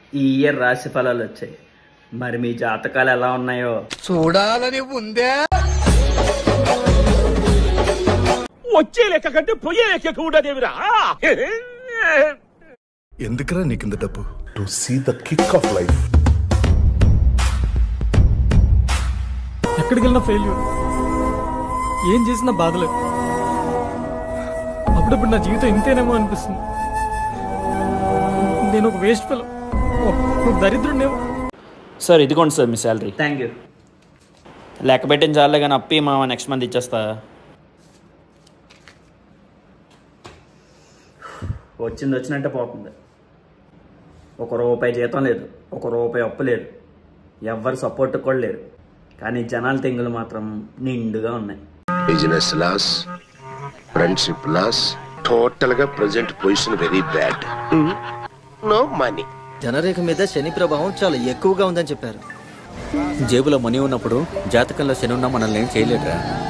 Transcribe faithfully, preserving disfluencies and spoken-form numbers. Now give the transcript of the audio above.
ఈ ఇయర్ రాశి ఫలాలు వచ్చాయి. మరి మీ జాతకాలు ఎలా ఉన్నాయో చూడాలని ఉందే. వచ్చే లెక్క కంటే పోయే లెక్క కూడా దేవిరా. ఎందుకురా నీకింద డబ్బు? To see the kick of life. ఎక్కడికి వెళ్ళినా ఫెయిల్యూర్, ఏం చేసినా బాధలేదు. అప్పుడప్పుడు నా జీవితం ఇంతేనేమో అనిపిస్తుంది. నేను ఒక వేస్ట్ ఫెలో, ఒక దరిద్రుడినేమో. సార్ ఇదిగోండి సార్ మీ శాలరీ. Thank you. లెక్క పెట్టిన చాలే కానీ అప్పి మా నెక్స్ట్ మంత్ ఇచ్చేస్తా. వచ్చింది వచ్చినట్టే పోతుంది. ఒక రూపాయి జీతం లేదు, ఒక రూపాయి అప్పు లేదు, ఎవ్వరు సపోర్ట్ కూడా లేరు. కానీ జనాల తెంగులు మాత్రం నిండుగా ఉన్నాయి. Business loss, friendship loss, total గా present position very bad. No money. జనరేఖ మీద శని ప్రభావం చాలా ఎక్కువగా ఉందని చెప్పారు. జేబులో మనీ ఉన్నప్పుడు జాతకంలో శని ఉన్నా మనల్ని ఏం చేయలేదురా.